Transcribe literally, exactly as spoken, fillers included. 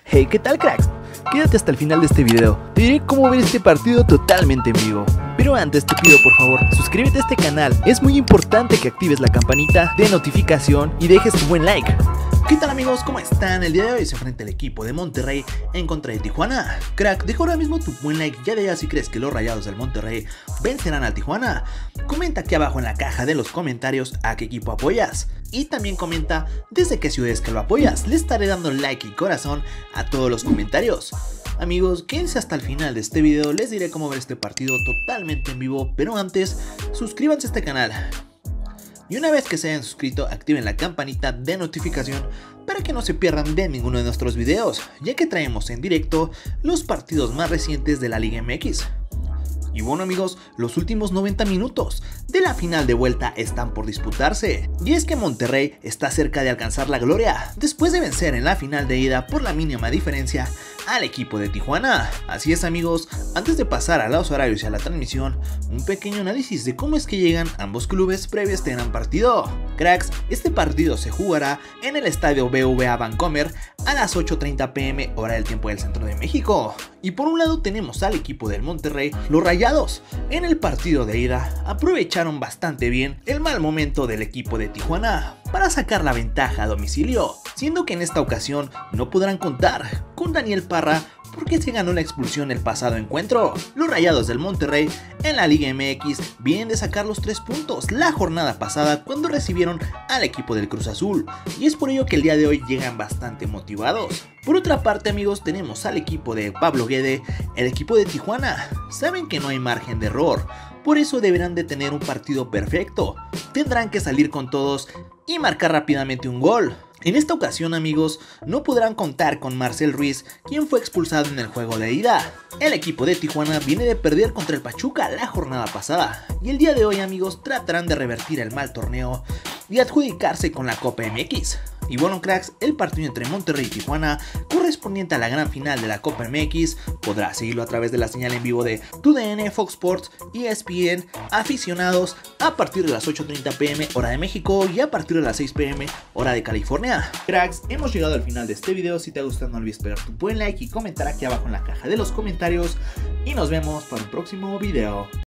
Hey, ¿qué tal, cracks? Quédate hasta el final de este video, te diré cómo ver este partido totalmente en vivo. Pero antes te pido por favor, suscríbete a este canal, es muy importante que actives la campanita de notificación y dejes tu buen like. ¿Qué tal, amigos? ¿Cómo están? El día de hoy se enfrenta el equipo de Monterrey en contra de Tijuana. Crack, deja ahora mismo tu buen like, ya digas si crees que los Rayados del Monterrey vencerán al Tijuana. Comenta aquí abajo en la caja de los comentarios a qué equipo apoyas. Y también comenta desde qué ciudad es que lo apoyas. Le estaré dando like y corazón a todos los comentarios. Amigos, quédense hasta el final de este video, les diré cómo ver este partido totalmente en vivo. Pero antes, suscríbanse a este canal. Y una vez que se hayan suscrito, activen la campanita de notificación para que no se pierdan de ninguno de nuestros videos, ya que traemos en directo los partidos más recientes de la Liga M X. Y bueno, amigos, los últimos noventa minutos de la final de vuelta están por disputarse. Y es que Monterrey está cerca de alcanzar la gloria, después de vencer en la final de ida por la mínima diferencia al equipo de Tijuana. Así es, amigos, antes de pasar a los horarios y a la transmisión, un pequeño análisis de cómo es que llegan ambos clubes previo a este gran partido. Cracks, este partido se jugará en el estadio B V A Bancomer a las ocho treinta pm hora del tiempo del centro de México. Y por un lado tenemos al equipo del Monterrey, los Rayados. En el partido de ida aprovecharon bastante bien el mal momento del equipo de Tijuana para sacar la ventaja a domicilio, siendo que en esta ocasión no podrán contar con Daniel Parra porque se ganó la expulsión el pasado encuentro. Los Rayados del Monterrey en la Liga M X vienen de sacar los tres puntos la jornada pasada cuando recibieron al equipo del Cruz Azul, y es por ello que el día de hoy llegan bastante motivados. Por otra parte, amigos, tenemos al equipo de Pablo Guede, el equipo de Tijuana. Saben que no hay margen de error, por eso deberán de tener un partido perfecto. Tendrán que salir con todos y marcar rápidamente un gol. En esta ocasión, amigos, no podrán contar con Marcel Ruiz, quien fue expulsado en el juego de ida. El equipo de Tijuana viene de perder contra el Pachuca la jornada pasada, y el día de hoy, amigos, tratarán de revertir el mal torneo y adjudicarse con la Copa M X. Y bueno, cracks, el partido entre Monterrey y Tijuana, correspondiente a la gran final de la Copa M X, podrás seguirlo a través de la señal en vivo de T U D N, Fox Sports, E S P N, aficionados, a partir de las ocho treinta pm hora de México y a partir de las seis pm hora de California. Cracks, hemos llegado al final de este video. Si te ha gustado, no olvides pegar tu buen like y comentar aquí abajo en la caja de los comentarios. Y nos vemos para un próximo video.